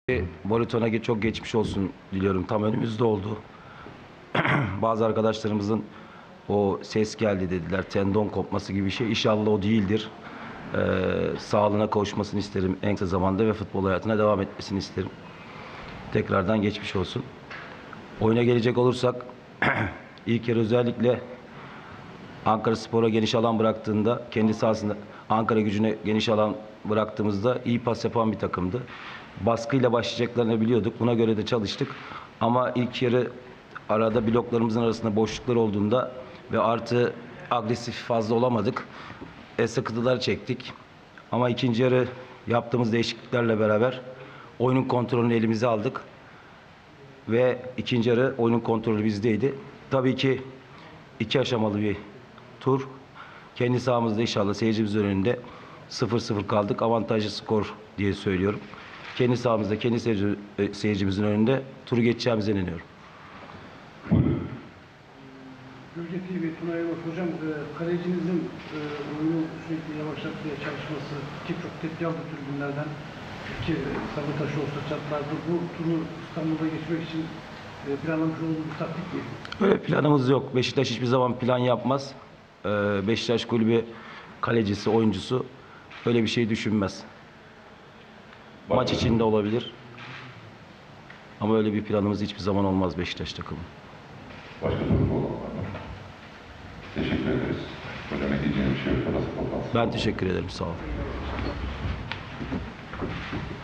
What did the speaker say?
Boruton'a çok geçmiş olsun diliyorum. Tam önümüzde oldu. Bazı arkadaşlarımızın o ses geldi dediler. Tendon kopması gibi bir şey. İnşallah o değildir. Sağlığına kavuşmasını isterim en kısa zamanda ve futbol hayatına devam etmesini isterim. Tekrardan geçmiş olsun. Oyuna gelecek olursak ilk yarı özellikle Ankaraspor'a geniş alan bıraktığında, kendi sahasında Ankara Gücü'ne geniş alan bıraktığımızda iyi pas yapan bir takımdı. Baskıyla başlayacaklarını biliyorduk. Buna göre de çalıştık. Ama ilk yarı arada bloklarımızın arasında boşluklar olduğunda ve artı agresif fazla olamadık. Sıkıntılar çektik. Ama ikinci yarı yaptığımız değişikliklerle beraber oyunun kontrolünü elimize aldık. Ve ikinci yarı oyunun kontrolü bizdeydi. Tabii ki iki aşamalı bir tur. Kendi sahamızda inşallah seyircimizin önünde 0-0 kaldık. Avantajlı skor diye söylüyorum. Kendi sahamızda, kendi seyircimizin önünde turu geçeceğimize inanıyorum. Gölge TV, Tunay Yavaş hocam, kalecinizin oyunu sürekli yavaşlatmaya çalışması ki çok tepki aldı tribünlerden. Ki sabır taşı olsa çatlardı. Bu turu İstanbul'da geçmek için planlamış olduğu bir taktik mi? Öyle planımız yok. Beşiktaş hiçbir zaman plan yapmaz. Beşiktaş kulübü kalecisi, oyuncusu öyle bir şey düşünmez. Maç içinde olabilir. Ama öyle bir planımız hiçbir zaman olmaz Beşiktaş takımı. Başka soru olan var mı? Teşekkür ederiz. Hocam ekleyeceğim bir şey yoksa nasıl toplansın? Ben teşekkür ederim. Sağ olun.